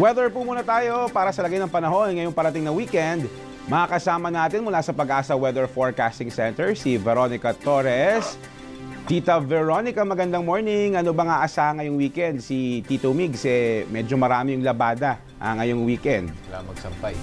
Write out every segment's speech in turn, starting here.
Weather po muna tayo para sa lagay ng panahon ngayong parating na weekend. Makakasama natin mula sa Pag-asa Weather Forecasting Center si Veronica Torres. Tita Veronica, magandang morning. Ano ba nga asa ngayong weekend? Si Tito Migs, medyo marami yung labada ngayong weekend. Wala magsampay.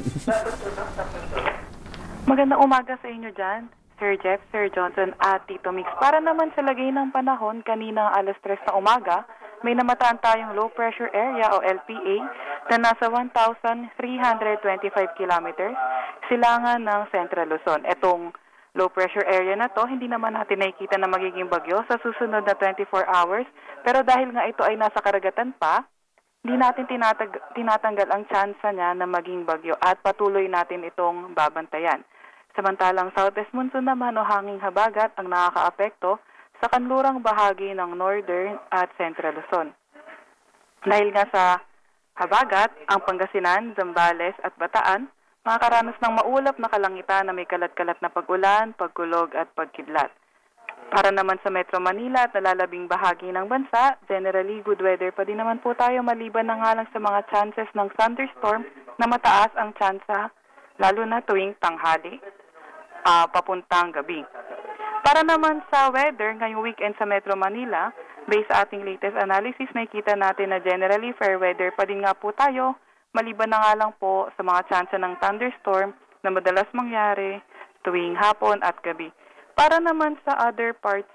Magandang umaga sa inyo dyan, Sir Jeff, Sir Johnson at Tito Mix. Para naman sa lagay ng panahon, kanina alas 3 na umaga, may namataan tayong low pressure area o LPA na nasa 1,325 kilometers silangan ng Central Luzon. Etong low pressure area na to, hindi naman natin nakikita na magiging bagyo sa susunod na 24 hours. Pero dahil nga ito ay nasa karagatan pa, hindi natin tinatanggal ang tsansa niya na maging bagyo at patuloy natin itong babantayan. Samantalang southwest monsoon naman o hanging habagat ang nakakaapekto sa kanlurang bahagi ng northern at central Luzon. Dahil nga sa habagat, ang Pangasinan, Zambales at Bataan makakaranas ng maulap na kalangitan na may kalat-kalat na pag-ulan, pagkulog at pagkidlat. Para naman sa Metro Manila at nalalabing bahagi ng bansa, generally good weather pa din naman po tayo maliban na nga lang sa mga chances ng thunderstorm na mataas ang tsansa lalo na tuwing tanghali, papuntang gabi. Para naman sa weather ngayong weekend sa Metro Manila, based sa ating latest analysis, nakikita natin na generally fair weather pa din nga po tayo, maliban na nga lang po sa mga tsansa ng thunderstorm na madalas mangyari tuwing hapon at gabi. Para naman sa other parts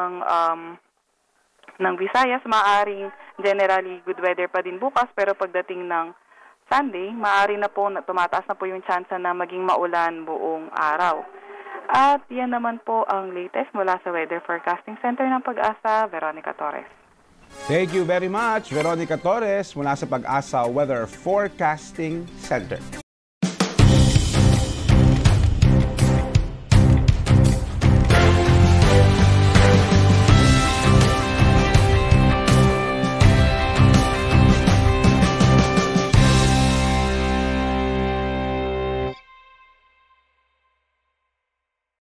ng Visayas, maaaring generally good weather pa din bukas, pero pagdating ng Sunday, maaari na po tumataas na po yung tsansa na maging maulan buong araw. At yan naman po ang latest mula sa Weather Forecasting Center ng Pag-asa, Veronica Torres. Thank you very much, Veronica Torres, mula sa Pag-asa Weather Forecasting Center.